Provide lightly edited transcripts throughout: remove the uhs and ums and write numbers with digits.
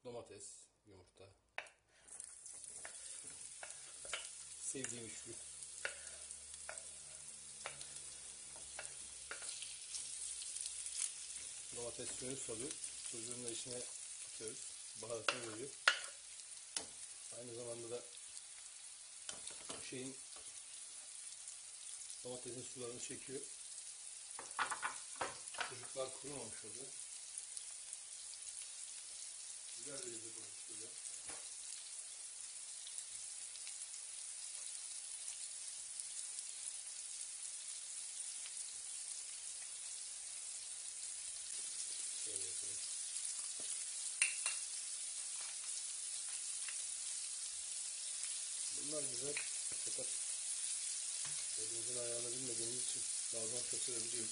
domates, yumurta, sevdiğim üçlü. Domates suyunu salıyor. Sucuğun da içine atıyoruz. Baharatını veriyor. Aynı zamanda da domatesin sularını çekiyor. Sucuklar kurumamış oluyor. Güzel bir lezzet olmuş böyle. Şöyle yapalım. Bunlar güzel fakat elimizin ayağını bilmediğimiz için bazen kaçırabiliyor.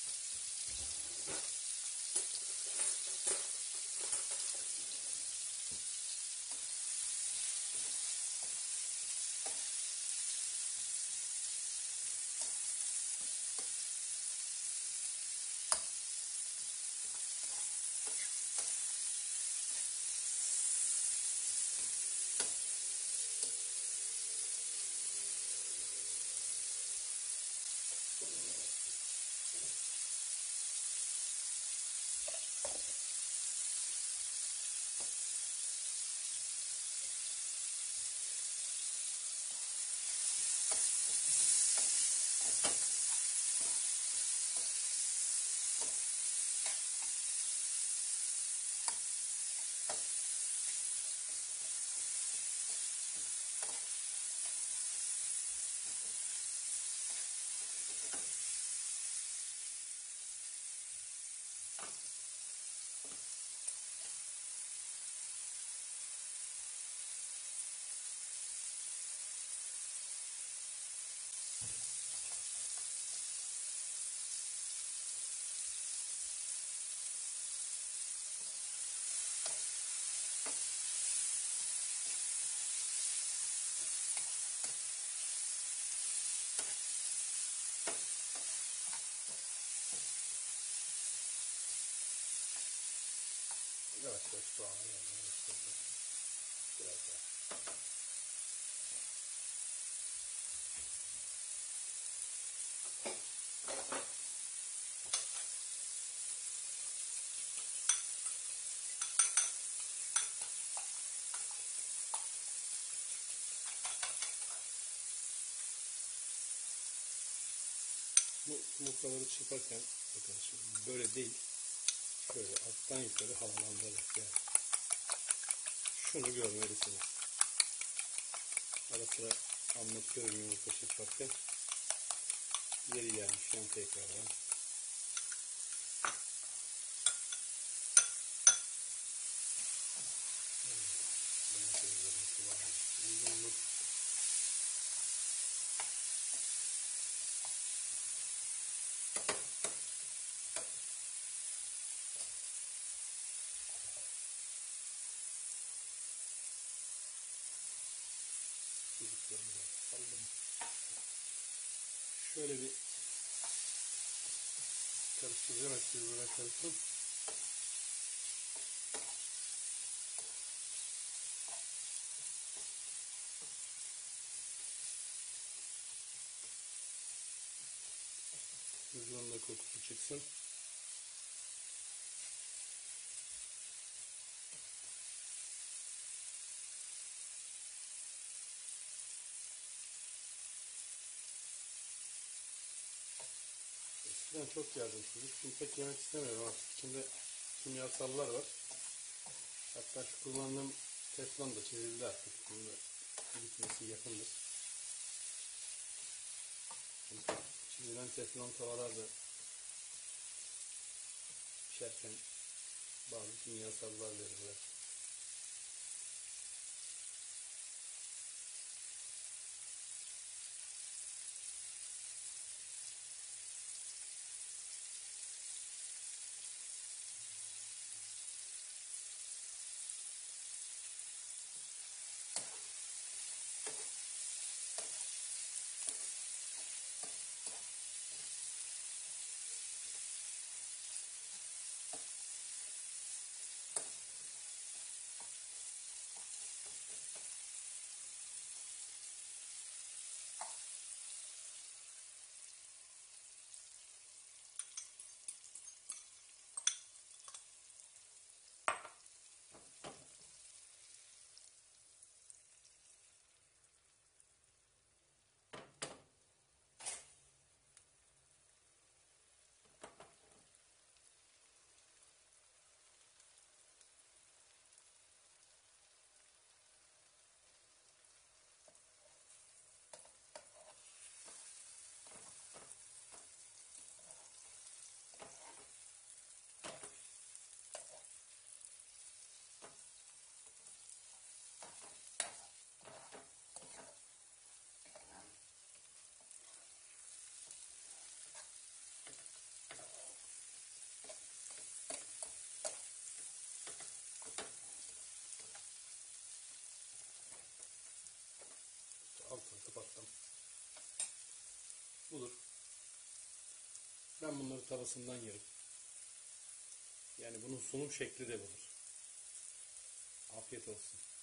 Yavaş yavaş soğanı yanına başladı. Biraz daha. Bu yumurtaları çırparken bakın şimdi böyle değil, şöyle alttan yukarı havalandırarak yani. Şunu görmelisiniz. Ara sıra anlatıyorum yumurta çırparken. Yeri gelmişken tekrardan. Uzunluk. Şöyle bir karıştıracağım, hepsi birbirine karışsın. Sucuğun da kokusu çıksın. Eskiden çok yerdim sucuk. Şimdi pek yemek istemiyorum artık. İçinde kimyasallar var. Hatta şu kullandığım teflon da çizildi artık. Bunu da gitmesi yakındır. Çünkü çizilen teflon tavalar da pişerken bazı kimyasallar verirler. Ben bunları tavasından yerim. Yani bunun sunum şekli de budur. Afiyet olsun.